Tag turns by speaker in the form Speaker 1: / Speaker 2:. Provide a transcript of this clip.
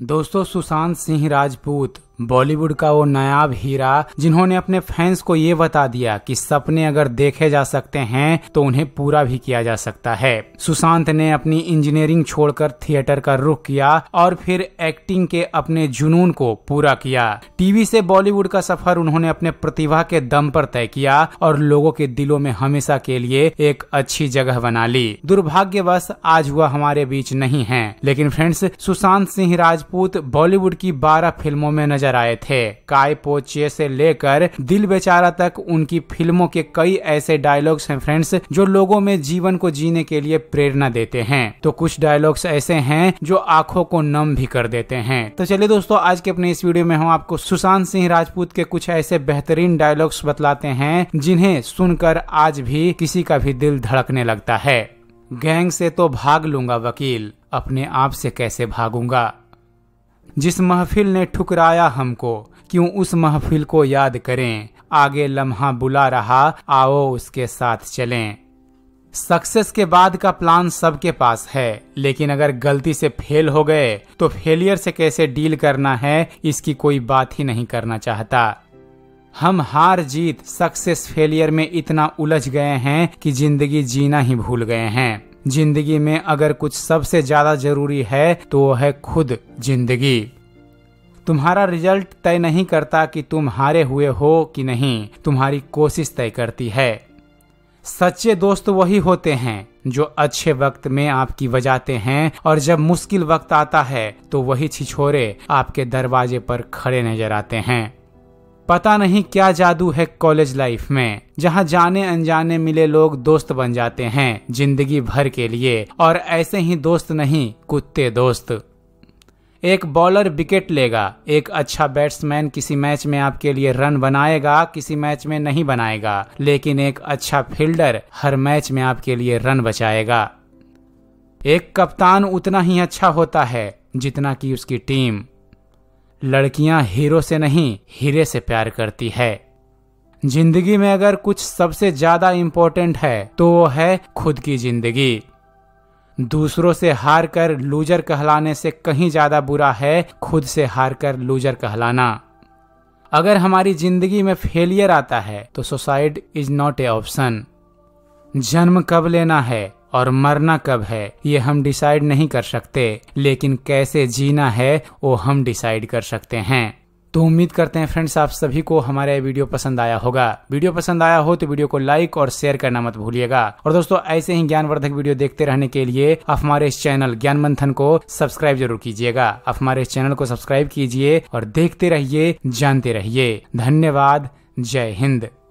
Speaker 1: दोस्तों, सुशांत सिंह राजपूत बॉलीवुड का वो नायाब हीरा जिन्होंने अपने फैंस को ये बता दिया कि सपने अगर देखे जा सकते हैं तो उन्हें पूरा भी किया जा सकता है। सुशांत ने अपनी इंजीनियरिंग छोड़कर थिएटर का रुख किया और फिर एक्टिंग के अपने जुनून को पूरा किया। टीवी से बॉलीवुड का सफर उन्होंने अपने प्रतिभा के दम पर तय किया और लोगों के दिलों में हमेशा के लिए एक अच्छी जगह बना ली। दुर्भाग्यवश आज वह हमारे बीच नहीं है, लेकिन फ्रेंड्स, सुशांत सिंह राजपूत बॉलीवुड की 12 फिल्मों में नजर आए थे। काय पो चे से लेकर दिल बेचारा तक उनकी फिल्मों के कई ऐसे डायलॉग्स हैं फ्रेंड्स जो लोगों में जीवन को जीने के लिए प्रेरणा देते हैं। तो कुछ डायलॉग्स ऐसे हैं जो आंखों को नम भी कर देते हैं। तो चलिए दोस्तों, आज के अपने इस वीडियो में हम आपको सुशांत सिंह राजपूत के कुछ ऐसे बेहतरीन डायलॉग्स बतलाते हैं जिन्हें सुनकर आज भी किसी का भी दिल धड़कने लगता है। गैंग से तो भाग लूंगा वकील, अपने आप से कैसे भागूंगा। जिस महफिल ने ठुकराया हमको, क्यों उस महफिल को याद करें। आगे लम्हा बुला रहा, आओ उसके साथ चलें। सक्सेस के बाद का प्लान सबके पास है, लेकिन अगर गलती से फेल हो गए तो फेलियर से कैसे डील करना है इसकी कोई बात ही नहीं करना चाहता। हम हार जीत, सक्सेस, फेलियर में इतना उलझ गए हैं कि जिंदगी जीना ही भूल गए हैं। जिंदगी में अगर कुछ सबसे ज्यादा जरूरी है तो वो है खुद जिंदगी। तुम्हारा रिजल्ट तय नहीं करता कि तुम हारे हुए हो कि नहीं, तुम्हारी कोशिश तय करती है। सच्चे दोस्त वही होते हैं जो अच्छे वक्त में आपकी बजाते हैं और जब मुश्किल वक्त आता है तो वही छिछोरे आपके दरवाजे पर खड़े नजर आते हैं। पता नहीं क्या जादू है कॉलेज लाइफ में, जहां जाने अनजाने मिले लोग दोस्त बन जाते हैं जिंदगी भर के लिए, और ऐसे ही दोस्त नहीं, कुत्ते दोस्त। एक बॉलर विकेट लेगा, एक अच्छा बैट्समैन किसी मैच में आपके लिए रन बनाएगा, किसी मैच में नहीं बनाएगा, लेकिन एक अच्छा फील्डर हर मैच में आपके लिए रन बचाएगा। एक कप्तान उतना ही अच्छा होता है जितना कि उसकी टीम। लड़कियां हीरो से नहीं, हीरे से प्यार करती है। जिंदगी में अगर कुछ सबसे ज्यादा इम्पोर्टेंट है तो वो है खुद की जिंदगी। दूसरों से हार कर लूजर कहलाने से कहीं ज्यादा बुरा है खुद से हार कर लूजर कहलाना। अगर हमारी जिंदगी में फेलियर आता है तो suicide is not a option. जन्म कब लेना है और मरना कब है ये हम डिसाइड नहीं कर सकते, लेकिन कैसे जीना है वो हम डिसाइड कर सकते हैं। तो उम्मीद करते हैं फ्रेंड्स आप सभी को हमारा ये वीडियो पसंद आया होगा। वीडियो पसंद आया हो तो वीडियो को लाइक और शेयर करना मत भूलिएगा। और दोस्तों, ऐसे ही ज्ञानवर्धक वीडियो देखते रहने के लिए आप हमारे इस चैनल ज्ञान मंथन को सब्सक्राइब जरूर कीजिएगा। आप हमारे इस चैनल को सब्सक्राइब कीजिए और देखते रहिए, जानते रहिए। धन्यवाद। जय हिंद।